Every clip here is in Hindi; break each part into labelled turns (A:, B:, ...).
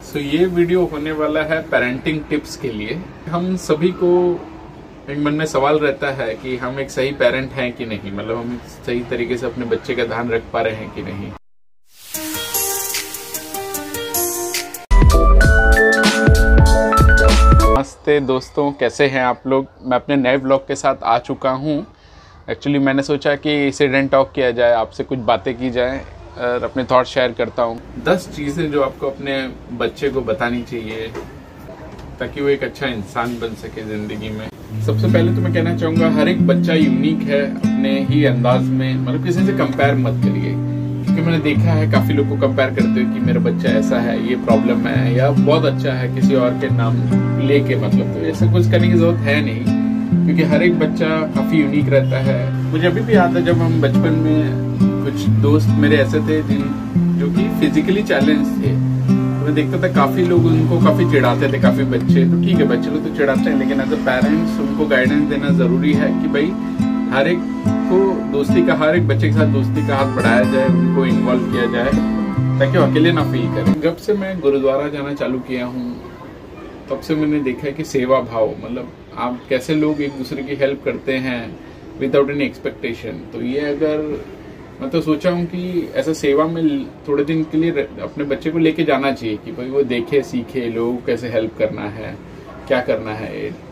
A: ये वीडियो होने वाला है पेरेंटिंग टिप्स के लिए। हम सभी को एक मन में सवाल रहता है कि हम एक सही पेरेंट हैं कि नहीं, मतलब हम सही तरीके से अपने बच्चे का ध्यान रख पा रहे हैं कि नहीं। नमस्ते दोस्तों, कैसे हैं आप लोग। मैं अपने नए व्लॉग के साथ आ चुका हूं। एक्चुअली मैंने सोचा कि इंसिडेंट टॉक किया जाए, आपसे कुछ बातें की जाए और अपने थॉट शेयर करता हूं। 10 चीज़ें जो आपको अपने बच्चे को बतानी चाहिए ताकि वो एक अच्छा इंसान बन सके ज़िंदगी में। सबसे पहले तो मैं कहना चाहूँगा, हर एक बच्चा यूनिक है अपने ही अंदाज में, मतलब किसी से कंपेयर मत करिए। क्योंकि मैंने देखा है काफ़ी लोग को कंपेयर करते हो कि मेरा बच्चा ऐसा है, ये प्रॉब्लम है, या बहुत अच्छा है किसी और के नाम लेके, मतलब तो ऐसा कुछ करने की जरूरत है नहीं, क्योंकि हर एक बच्चा काफ़ी यूनिक रहता है। मुझे अभी भी याद है जब हम बचपन में कुछ दोस्त मेरे ऐसे थे जो कि फिजिकली चैलेंज थे, तो मैं देखता था काफी लोग उनको काफी चिढ़ाते थे, काफी बच्चे। तो ठीक है, बच्चे लोग तो चिढ़ाते हैं, लेकिन एज अ पेरेंट्स उनको गाइडेंस देना जरूरी है कि भाई हर एक को दोस्ती का, हर एक बच्चे के साथ दोस्ती का हाथ बढ़ाया जाए, उनको इन्वॉल्व किया जाए ताकि वो अकेले ना फील करें। जब से मैं गुरुद्वारा जाना चालू किया हूँ तब से मैंने देखा है कि सेवा भाव, मतलब आप कैसे लोग एक दूसरे की हेल्प करते हैं विदाउट एनी एक्सपेक्टेशन। तो ये अगर मैं तो सोचा हूँ कि ऐसा सेवा में थोड़े दिन के लिए अपने बच्चे को लेके जाना चाहिए कि भाई वो देखे, सीखे लोगों को कैसे हेल्प करना है, क्या करना है। It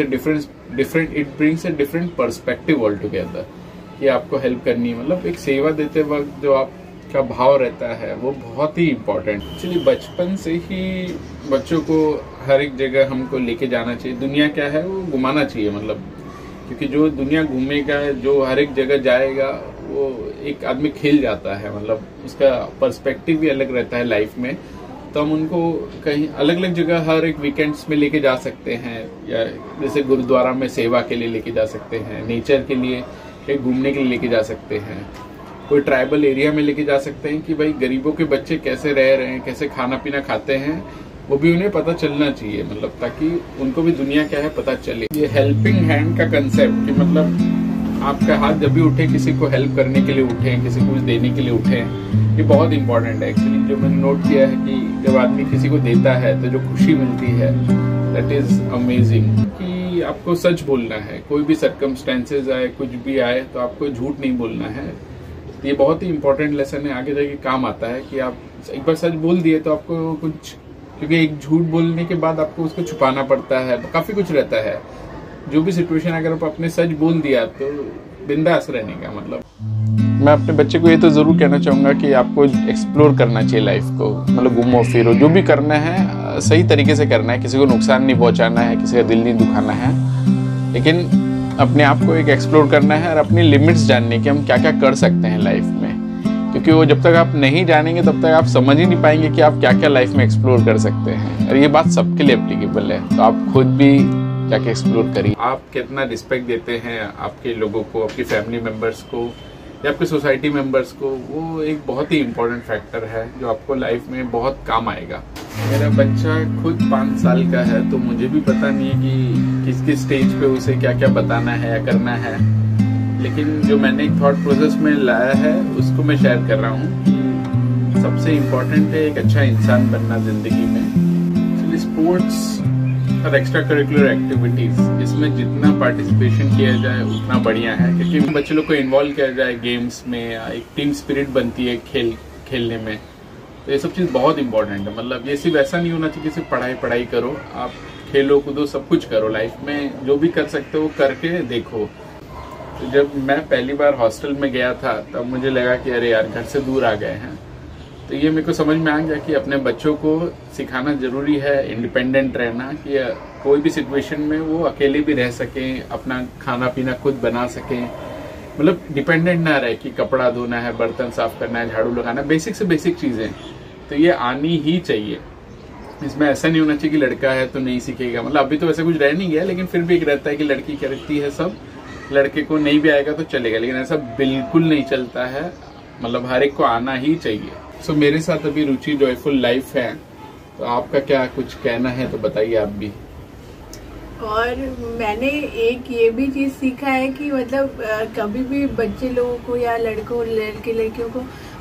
A: brings a different perspective all together कि आपको हेल्प करनी है। मतलब एक सेवा देते वक्त जो आपका भाव रहता है वो बहुत ही इम्पोर्टेंट। एक्चुअली बचपन से ही बच्चों को हर एक जगह हमको लेके जाना चाहिए। दुनिया क्या है वो घुमाना चाहिए, मतलब क्योंकि जो दुनिया घूमेगा, जो हर एक जगह जाएगा, वो एक आदमी खिल जाता है, मतलब उसका पर्सपेक्टिव भी अलग रहता है लाइफ में। तो हम उनको कहीं अलग अलग जगह हर एक वीकेंड्स में लेके जा सकते हैं, या जैसे गुरुद्वारा में सेवा के लिए लेके जा सकते हैं, नेचर के लिए कहीं घूमने के लिए लेके जा सकते हैं, कोई ट्राइबल एरिया में लेके जा सकते हैं कि भाई गरीबों के बच्चे कैसे रह रहे हैं, कैसे खाना पीना खाते हैं, वो भी उन्हें पता चलना चाहिए, मतलब ताकि उनको भी दुनिया क्या है पता चले। ये हेल्पिंग हैंड का कंसेप्ट कि मतलब आपका हाथ जब भी उठे, किसी को हेल्प करने के लिए उठे, किसी को कुछ देने के लिए उठे, ये बहुत इंपॉर्टेंट है। एक्चुअली जो मैंने नोट किया है कि जब आदमी किसी को देता है तो जो खुशी मिलती है दैट इज अमेजिंग। कि आपको सच बोलना है, कोई भी सर्कमस्टेंसेज आए, कुछ भी आए, तो आपको झूठ नहीं बोलना है। ये बहुत ही इंपॉर्टेंट लेसन है, आगे जाके काम आता है कि आप एक बार सच बोल दिए तो आपको कुछ, क्योंकि एक झूठ बोलने के बाद आपको उसको छुपाना पड़ता है, काफी कुछ रहता है। जो भी सिचुएशन अगर आप अपने सच बोल दिया तो बिंदास रहने का मतलब। मैं अपने बच्चे को ये तो जरूर कहना चाहूंगा कि आपको एक्सप्लोर करना चाहिए लाइफ को, मतलब घूमो फिरो, जो भी करना है सही तरीके से करना है, किसी को नुकसान नहीं पहुंचाना है, किसी का दिल नहीं दुखाना है, लेकिन अपने आप को एक एक्सप्लोर करना है और अपनी लिमिट्स जानने की हम क्या क्या कर सकते हैं लाइफ में। क्योंकि वो जब तक आप नहीं जानेंगे तब तक आप समझ ही नहीं पाएंगे कि आप क्या क्या लाइफ में एक्सप्लोर कर सकते हैं। और ये बात सबके लिए एप्लीकेबल है, तो आप खुद भी क्या क्या एक्सप्लोर करिए। आप कितना रिस्पेक्ट देते हैं आपके लोगों को, आपकी फैमिली मेंबर्स को या आपके सोसाइटी मेंबर्स को, वो एक बहुत ही इम्पोर्टेंट फैक्टर है जो आपको लाइफ में बहुत काम आएगा। मेरा बच्चा खुद 5 साल का है, तो मुझे भी पता नहीं है कि किस किस स्टेज पे उसे क्या क्या बताना है या करना है, लेकिन जो मैंने एक थॉट प्रोसेस में लाया है उसको मैं शेयर कर रहा हूँ कि सबसे इम्पोर्टेंट है एक अच्छा इंसान बनना जिंदगी में। एक्चुअली स्पोर्ट्स और एक्स्ट्रा करिकुलर एक्टिविटीज, इसमें जितना पार्टिसिपेशन किया जाए उतना बढ़िया है, क्योंकि बच्चे लोग को इन्वॉल्व किया जाए गेम्स में, एक टीम स्पिरिट बनती है खेलने में। तो ये सब चीज़ बहुत इंपॉर्टेंट है। मतलब ये सिर्फ ऐसा नहीं होना चाहिए कि सिर्फ पढ़ाई करो, आप खेलो कूदो, सब कुछ करो लाइफ में, जो भी कर सकते हो करके देखो। तो जब मैं पहली बार हॉस्टल में गया था तब मुझे लगा कि अरे यार घर से दूर आ गए हैं, तो ये मेरे को समझ में आ गया कि अपने बच्चों को सिखाना जरूरी है इंडिपेंडेंट रहना, कि कोई भी सिचुएशन में वो अकेले भी रह सकें, अपना खाना पीना खुद बना सकें, मतलब डिपेंडेंट ना रहे कि कपड़ा धोना है, बर्तन साफ करना है, झाड़ू लगाना, बेसिक से बेसिक चीजें तो ये आनी ही चाहिए। इसमें ऐसा नहीं होना चाहिए कि लड़का है तो नहीं सीखेगा, मतलब अभी तो वैसे कुछ रह नहीं गया, लेकिन फिर भी एक रहता है कि लड़की करती है सब, लड़के को नहीं भी आएगा तो चलेगा, लेकिन ऐसा बिल्कुल नहीं चलता है, मतलब हर एक को आना ही चाहिए। सो मेरे साथ अभी रुचि जॉयफुल लाइफ है, तो आपका क्या कुछ कहना है तो बताइए आप भी।
B: और मैंने एक ये भी चीज सीखा है कि मतलब कभी भी बच्चे लोगों को या लड़कों लड़के लड़कियों को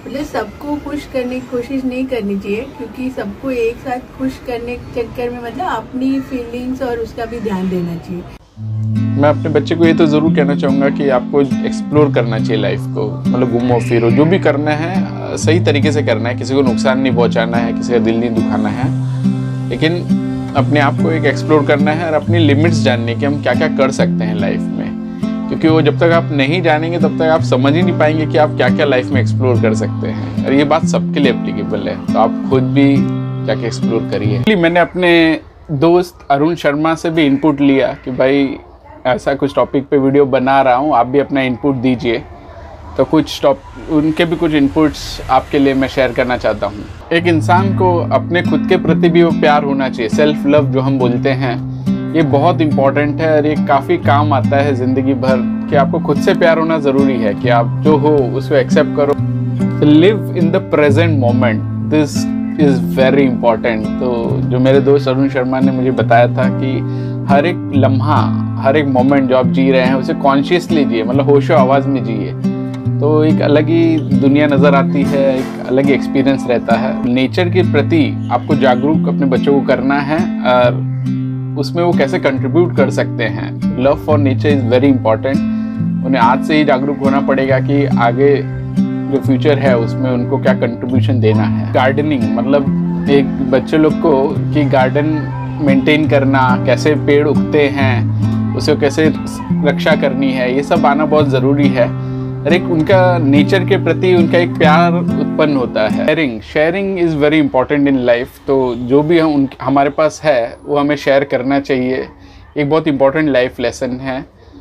B: मतलब सबको खुश करने की कोशिश नहीं करनी चाहिए, क्योंकि सबको एक साथ खुश करने के चक्कर में मतलब अपनी फीलिंग्स और उसका भी ध्यान देना चाहिए।
A: मैं अपने बच्चे को ये तो ज़रूर कहना चाहूँगा कि आपको एक्सप्लोर करना चाहिए लाइफ को, मतलब घूमो फिरो, जो भी करना है सही तरीके से करना है, किसी को नुकसान नहीं पहुँचाना है, किसी का दिल नहीं दुखाना है, लेकिन अपने आप को एक एक्सप्लोर करना है और अपनी लिमिट्स जानने की हम क्या क्या कर सकते हैं लाइफ में, क्योंकि वो जब तक आप नहीं जानेंगे तब तक आप समझ ही नहीं पाएंगे कि आप क्या क्या लाइफ में एक्सप्लोर कर सकते हैं। और ये बात सबके लिए एप्लीकेबल है, तो आप खुद भी जाके एक्सप्लोर करिए। मैंने अपने दोस्त अरुण शर्मा से भी इनपुट लिया कि भाई ऐसा कुछ टॉपिक पे वीडियो बना रहा हूँ, आप भी अपना इनपुट दीजिए। तो उनके भी कुछ इनपुट्स आपके लिए मैं शेयर करना चाहता हूँ। एक इंसान को अपने खुद के प्रति भी वो प्यार होना चाहिए, सेल्फ लव जो हम बोलते हैं, ये बहुत इम्पॉर्टेंट है और ये काफ़ी काम आता है ज़िंदगी भर, कि आपको खुद से प्यार होना ज़रूरी है, कि आप जो हो उसको एक्सेप्ट करो। Live in the present moment, this is very important. तो जो मेरे दोस्त अरुण शर्मा ने मुझे बताया था कि हर एक लम्हा, हर एक मोमेंट जो आप जी रहे हैं उसे कॉन्शियसली जिए, मतलब होशो आवाज़ में जिए, तो एक अलग ही दुनिया नज़र आती है, एक अलग ही एक्सपीरियंस रहता है। नेचर के प्रति आपको जागरूक अपने बच्चों को करना है और उसमें वो कैसे कंट्रीब्यूट कर सकते हैं। Love for nature is very important. उन्हें आज से ही जागरूक होना पड़ेगा कि आगे जो फ्यूचर है उसमें उनको क्या कंट्रीब्यूशन देना है। गार्डनिंग, मतलब एक बच्चे लोग को कि गार्डन मेंटेन करना, कैसे पेड़ उगते हैं, उसे कैसे रक्षा करनी है, ये सब आना बहुत ज़रूरी है। और एक उनका नेचर के प्रति उनका एक प्यार उत्पन्न होता है। Sharing is very important in life. तो जो भी हमारे पास है वो हमें शेयर करना चाहिए। एक बहुत इंपॉर्टेंट लाइफ लेसन है।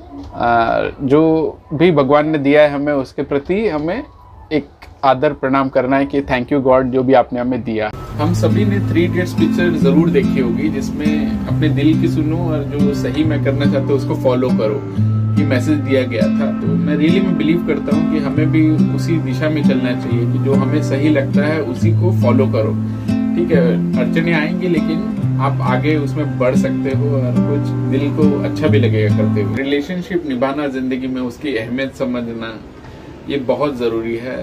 A: जो भी भगवान ने दिया है हमें, उसके प्रति हमें एक आदर प्रणाम करना है कि थैंक यू गॉड, जो भी आपने हमें दिया। हम सभी ने 3 इडियट्स पिक्चर ज़रूर देखी होगी, जिसमें अपने दिल की सुनो और जो सही मैं करना चाहता हूँ उसको फॉलो करो, ये मैसेज दिया गया था। तो मैं बिलीव करता हूँ कि हमें भी उसी दिशा में चलना चाहिए, कि जो हमें सही लगता है उसी को फॉलो करो। ठीक है, अड़चने आएंगी लेकिन आप आगे उसमें बढ़ सकते हो और कुछ दिल को अच्छा भी लगेगा करते हुए। रिलेशनशिप निभाना ज़िंदगी में, उसकी अहमियत समझना, ये बहुत ज़रूरी है।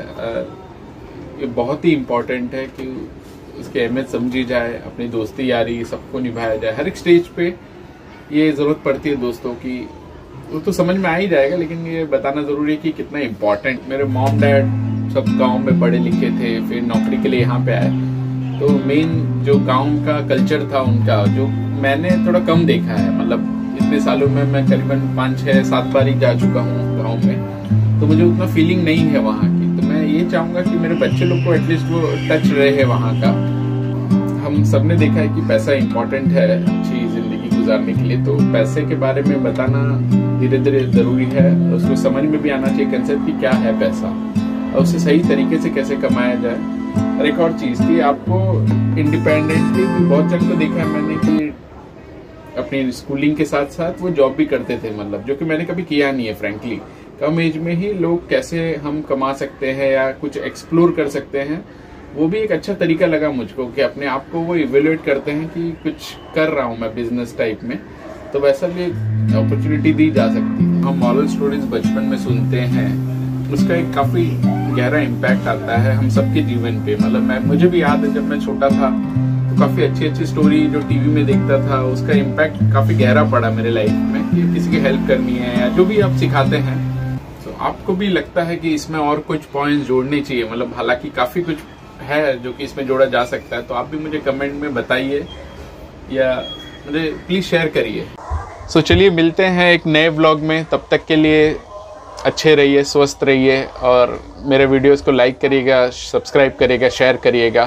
A: ये बहुत ही इम्पोर्टेंट है कि उसकी अहमियत समझी जाए, अपनी दोस्ती यारी सबको निभाया जाए। हर एक स्टेज पे ये ज़रूरत पड़ती है दोस्तों की। वो तो समझ में आ ही जाएगा, लेकिन ये बताना ज़रूरी है कि कितना इम्पोर्टेंट। मेरे मॉम डैड सब गांव में पढ़े लिखे थे, फिर नौकरी के लिए यहाँ पे आए, तो मेन जो गांव का कल्चर था उनका, जो मैंने थोड़ा कम देखा है। मतलब इतने सालों में मैं करीबन 5, 6, 7 बार ही जा चुका हूँ गाँव में, तो मुझे उतना फीलिंग नहीं है वहाँ की। तो मैं ये चाहूँगा कि मेरे बच्चे लोग को एटलीस्ट वो टच रहे वहाँ का। हम सब ने देखा है कि पैसा इम्पोर्टेंट है अच्छी ज़िंदगी गुजारने के लिए, तो पैसे के बारे में बताना धीरे धीरे ज़रूरी है। उसको समझ में भी आना चाहिए कंसेप्ट कि क्या है पैसा और उसे सही तरीके से कैसे कमाया जाए। और एक और चीज़ थी, आपको इंडिपेंडेंटली भी बहुत जन को देखा है मैंने कि अपनी स्कूलिंग के साथ साथ वो जॉब भी करते थे, मतलब जो कि मैंने कभी किया नहीं है फ्रेंकली। कम एज में ही लोग कैसे हम कमा सकते हैं या कुछ एक्सप्लोर कर सकते हैं, वो भी एक अच्छा तरीका लगा मुझको, कि अपने आप को वो इवेल्युएट करते हैं कि कुछ कर रहा हूँ मैं बिजनेस टाइप में, तो वैसा भी एक अपॉर्चुनिटी दी जा सकती है। हम मॉरल स्टोरीज बचपन में सुनते हैं, उसका एक काफ़ी गहरा इम्पैक्ट आता है हम सबके जीवन पे। मतलब मुझे भी याद है जब मैं छोटा था तो काफ़ी अच्छी स्टोरी जो टीवी में देखता था, उसका इम्पैक्ट काफ़ी गहरा पड़ा मेरे लाइफ में, कि किसी की हेल्प करनी है या जो भी आप सिखाते हैं। तो आपको भी लगता है कि इसमें और कुछ पॉइंट्स जोड़ने चाहिए, मतलब हालांकि काफ़ी कुछ है जो कि इसमें जोड़ा जा सकता है, तो आप भी मुझे कमेंट में बताइए या मुझे प्लीज़ शेयर करिए। सो चलिए मिलते हैं एक नए व्लॉग में, तब तक के लिए अच्छे रहिए, स्वस्थ रहिए और मेरे वीडियोस को लाइक करिएगा, सब्सक्राइब करिएगा, शेयर करिएगा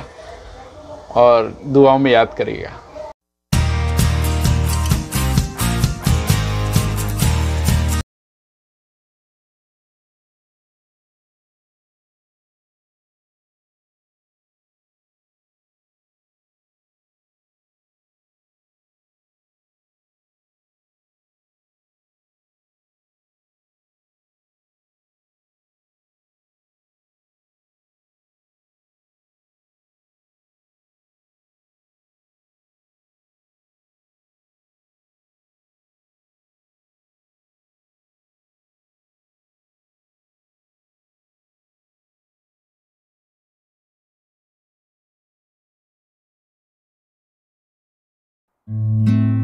A: और दुआओं में याद करिएगा। है।